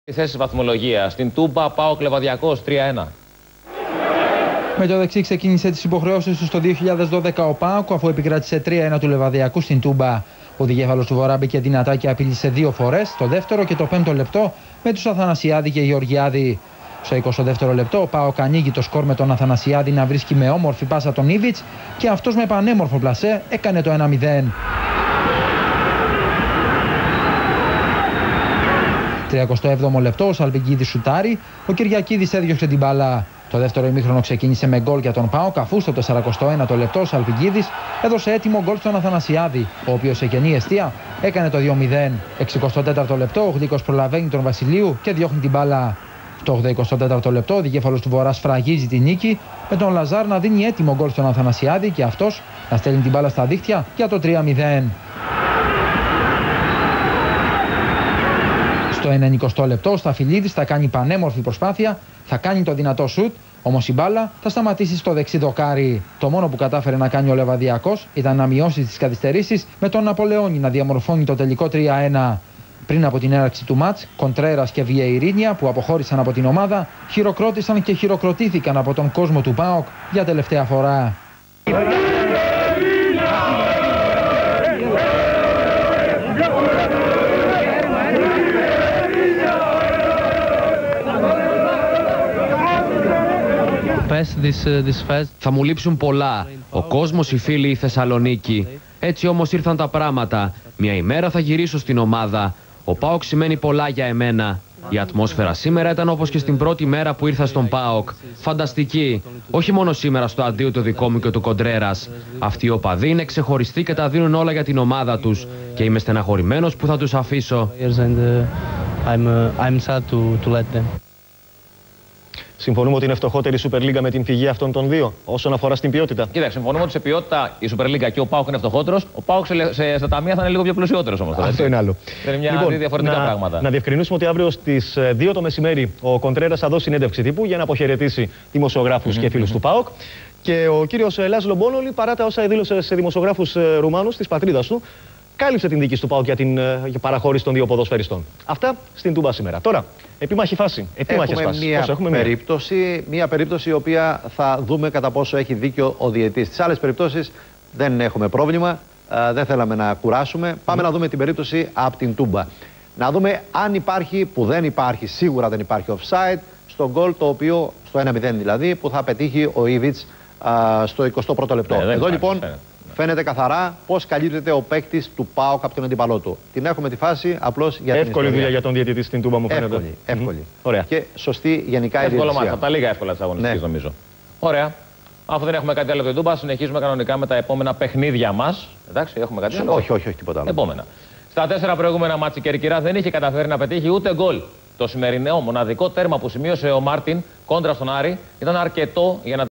Θέση βαθμολογία. Στην Τούμπα, ΠΑΟΚ Λεβαδιακός 3-1. Με το δεξί ξεκίνησε τις υποχρεώσεις του στο 2012 ο ΠΑΟΚ, αφού επικράτησε 3-1 του Λεβαδιακού στην Τούμπα. Ο δικέφαλος του Βορρά μπήκε δυνατά και απείλησε 2 φορές, το δεύτερο και το πέμπτο λεπτό, με τους Αθανασιάδη και Γεωργιάδη. Στο 22ο λεπτό, ο ΠΑΟΚ ανοίγει το σκορ με τον Αθανασιάδη να βρίσκει με όμορφη πάσα τον Ήβιτς και αυτός με πανέμορφο πλασέ έκανε το 1-0. 37ο λεπτό, ο Σαλπικίδης σουτάρει, ο Κυριακίδης έδιωξε την μπάλα. Το δεύτερο ημίχρονο ξεκίνησε με γκολ για τον ΠΑΟΚ, αφού στο 41ο λεπτό ο Σαλπικίδης έδωσε έτοιμο γκολ στον Αθανασιάδη, ο οποίος σε κενή εστία έκανε το 2-0. 64ο λεπτό, ο Γλίκος προλαβαίνει τον Βασιλείου και διώχνει την μπάλα. Στο 84ο λεπτό, ο δικέφαλος του Βορρά σφραγίζει την νίκη, με τον Λαζάρ να δίνει έτοιμο γκολ στον Αθανασιάδη και αυτός να στέλνει την μπάλα στα δίχτυα για το 3-0. Στο 90ο λεπτό, ο Σταφυλίδης θα κάνει πανέμορφη προσπάθεια, θα κάνει το δυνατό σουτ, όμως η μπάλα θα σταματήσει στο δεξί δοκάρι. Το μόνο που κατάφερε να κάνει ο Λεβαδιακός ήταν να μειώσει τις καθυστερήσεις, με τον Ναπολεόνι να διαμορφώνει το τελικό 3-1. Πριν από την έναρξη του μάτς, Κοντρέρας και Βιεϊρίνια, που αποχώρησαν από την ομάδα, χειροκρότησαν και χειροκροτήθηκαν από τον κόσμο του ΠΑΟΚ για τελευταία φορά. Θα μου λείψουν πολλά. Ο κόσμος, οι φίλοι, η Θεσσαλονίκη. Έτσι όμως ήρθαν τα πράγματα. Μια ημέρα θα γυρίσω στην ομάδα. Ο ΠΑΟΚ σημαίνει πολλά για εμένα. Η ατμόσφαιρα σήμερα ήταν όπως και στην πρώτη μέρα που ήρθα στον ΠΑΟΚ. Φανταστική. Όχι μόνο σήμερα στο αντίο του δικό μου και του Κοντρέρας. Αυτοί οι οπαδοί είναι ξεχωριστοί και τα δίνουν όλα για την ομάδα τους. Και είμαι στεναχωρημένος που θα τους αφήσω. Συμφωνούμε ότι είναι φτωχότερη η Super League με την φυγή αυτών των δύο, όσον αφορά στην ποιότητα. Κοίταξε, συμφωνούμε ότι σε ποιότητα η Super League και ο ΠΑΟΚ είναι φτωχότερος. Ο ΠΑΟΚ στα ταμεία θα είναι λίγο πιο πλουσιότερος όμως. Αυτό είναι άλλο. Είναι δύο διαφορετικά πράγματα. Να διευκρινίσουμε ότι αύριο στις 2 το μεσημέρι ο Κοντρέρας θα δώσει συνέντευξη τύπου για να αποχαιρετήσει δημοσιογράφους και φίλους του ΠΑΟΚ. Και ο κύριος Λάζλο Μπόνολη, παρά τα όσα δήλωσε σε δημοσιογράφους Ρουμάνους της πατρίδας του, κάλυψε την δίκη του ΠΑΟΚ για την παραχώρηση των δύο ποδοσφαιριστών. Αυτά στην Τούμπα σήμερα. Τώρα, επίμαχη φάση. Μια περίπτωση η οποία θα δούμε κατά πόσο έχει δίκιο ο διαιτητής. Στις άλλες περιπτώσεις δεν έχουμε πρόβλημα, δεν θέλαμε να κουράσουμε. Πάμε να δούμε την περίπτωση από την Τούμπα. Να δούμε αν υπάρχει, που δεν υπάρχει, σίγουρα δεν υπάρχει offside, στο γκολ το οποίο, στο 1-0 δηλαδή, που θα πετύχει ο Ήβιτς στο 21ο λεπτό. Εδώ λοιπόν φαίνεται καθαρά πώς καλύπτεται ο παίκτης του ΠΑΟΚ από τον αντίπαλό του. Την έχουμε τη φάση απλώς για την εύκολη δουλειά για τον διαιτητή στην Τούμπα, μου φαίνεται. Εύκολη. Ωραία. Και σωστή γενικά η διαιτησία. Από τα λίγα εύκολα της αγωνιστικής νομίζω. Ωραία. Αφού δεν έχουμε κάτι άλλο από την Τούμπα, συνεχίζουμε κανονικά με τα επόμενα παιχνίδια μας. Εντάξει, έχουμε κάτι άλλο. Όχι, τίποτα άλλο. Επόμενα. Στα 4 προηγούμενα μάτς η Κερκυρά δεν είχε καταφέρει να πετύχει ούτε γκολ. Το σημερινό μοναδικό τέρμα που σημείωσε ο Μάρτιν κόντρα στον Άρη ήταν αρκετό για να